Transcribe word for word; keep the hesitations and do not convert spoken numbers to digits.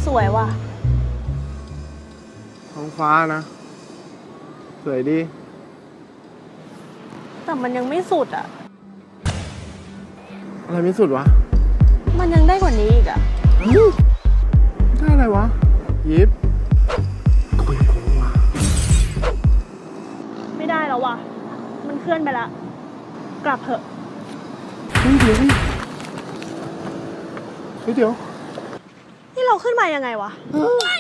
สวยว่ะท้องฟ้านะสวยดีแต่มันยังไม่สุดอ่ะอะไรไม่สุดวะมันยังได้กว่านี้อีกอ่ะได้อะไรวะยิบคุยกับกูวะไม่ได้แล้วว่ะมันเคลื่อนไปละกลับเถอะเฮ้ยเดี๋ยวดิเฮ้ยเดี๋ยวนี่เราขึ้นมายังไงวะ